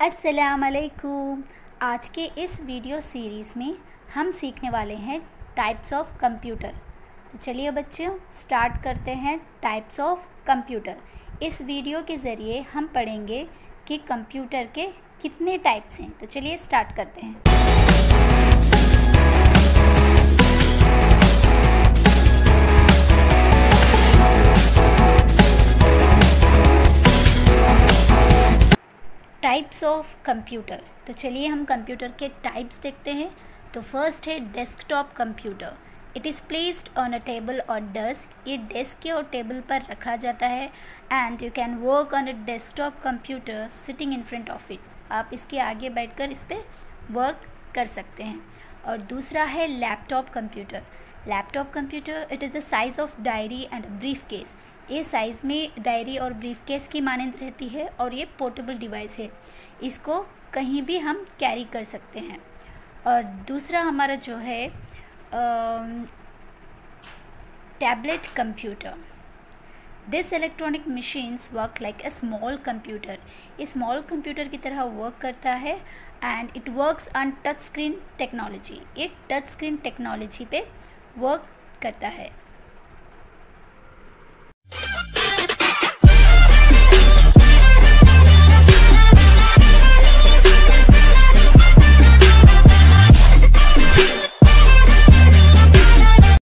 अस्सलामुअलैकुम। आज के इस वीडियो सीरीज़ में हम सीखने वाले हैं टाइप्स ऑफ कंप्यूटर। तो चलिए बच्चों स्टार्ट करते हैं टाइप्स ऑफ कंप्यूटर। इस वीडियो के ज़रिए हम पढ़ेंगे कि कंप्यूटर के कितने टाइप्स हैं। तो चलिए स्टार्ट करते हैं। Types of computer. तो चलिए हम कंप्यूटर के टाइप्स देखते हैं। तो फर्स्ट है desktop computer. It is placed on a table और डेस्क। ये डेस्क और टेबल पर रखा जाता है and you can work on a desktop computer sitting in front of it. आप इसके आगे बैठकर इस पर वर्क कर सकते हैं। और दूसरा है laptop computer. Laptop computer it is the size of diary and briefcase. ये साइज़ में डायरी और ब्रीफ केस की मानंद रहती है और ये पोर्टेबल डिवाइस है। इसको कहीं भी हम कैरी कर सकते हैं। और दूसरा हमारा जो है tablet computer. This electronic machines work like a small computer. ये स्मॉल कंप्यूटर की तरह वर्क करता है and it works on touch screen technology. ये टच स्क्रीन टेक्नोलॉजी पे वर्क करता है।